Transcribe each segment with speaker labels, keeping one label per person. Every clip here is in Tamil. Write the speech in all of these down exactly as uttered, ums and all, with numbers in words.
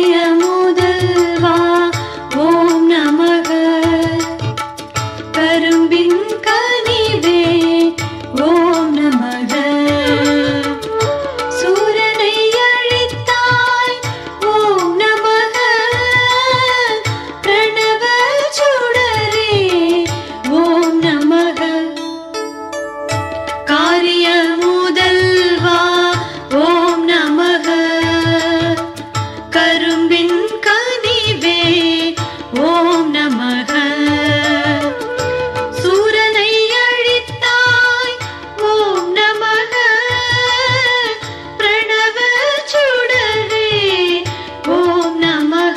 Speaker 1: காரிய முதல்வா ஓம் நமக. கரும்பின் கனிவே ஓம் நமக. சூரனை அழித்தாய் ஓம் நமக. பிரணவ சுடரே ஓம் நமக. காரிய முதல்வா ஓம் நமக. கரும்பின் கனிவே ஓம் நமக. சூரனை அழித்தாய் ஓம் நமக. பிரணவ சுடரே ஓம் நமக.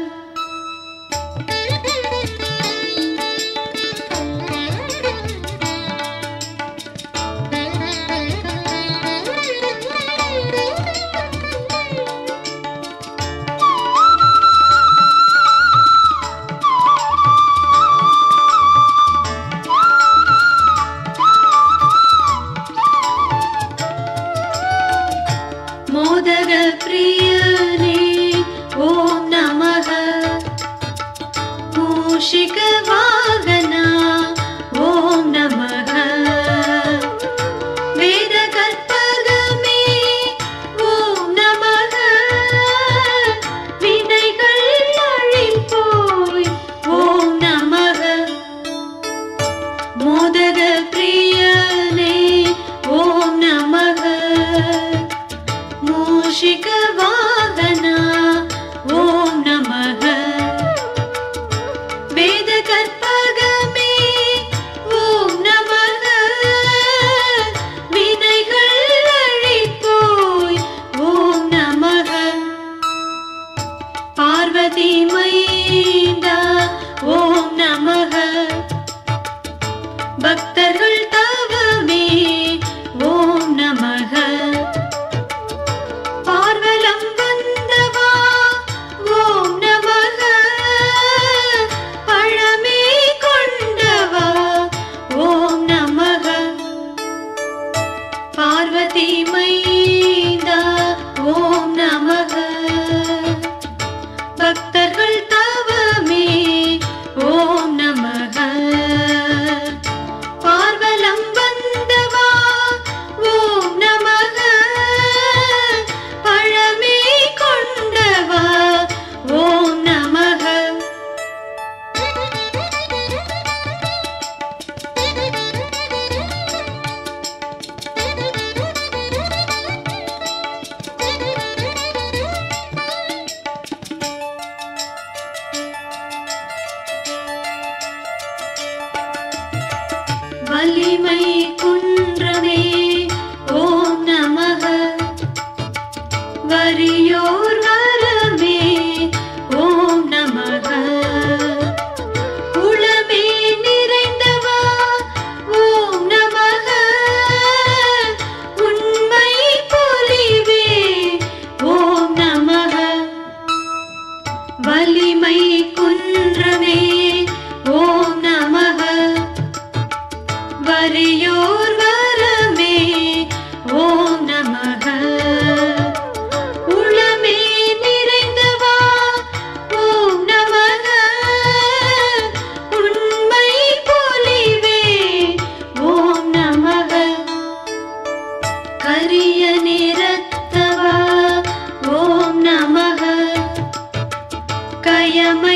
Speaker 1: மோதக பிரியனே ஓம் நமக. மூஷிக வாகனா ஓம் நமக. வேத கற்பகமே ஓம் நமக. வினைகள் அழிப்போய் ஓம் நமக. மோதக பிரியனே ஓம் நமக. மூஷிக வாகனா ஓம் நமக. வேத கற்பகமே ஓம் நமக. வினைகள் அழிப்போய் ஓம் நமக. பார்வதி மைந்தா ஓம் நமக. பக்தர்கள் தவமே ஓம் நமக. பார்வலம் வந்தவா ஓம் நமக. பழமே கொண்டவா ஓம் நமக. பார்வதி மைந்தா ஓம் நமக. பக்தர்கள் தவமே ஓம் நமக. பார்வலம் வந்தவா ஓம் நமக. பழமே கொண்டவா ஓம் நமக. வலிமை குன்றமே ஓம் நமக. வரியோர் வரமே ஓம் நமக. உளமே நிறைந்தவா ஓம் நமக. உண்மை பொலிவே ஓம் நமக. வலிமை குன்றமே ஓம் நமக. வரியோர் வரமே ஓம் நமக. உளமே நிறைந்தவா ஓம் நமக. உண்மை பொலிவே ஓம் நமக. கரிய நிறத்தவா ஓம் நமக. கயமை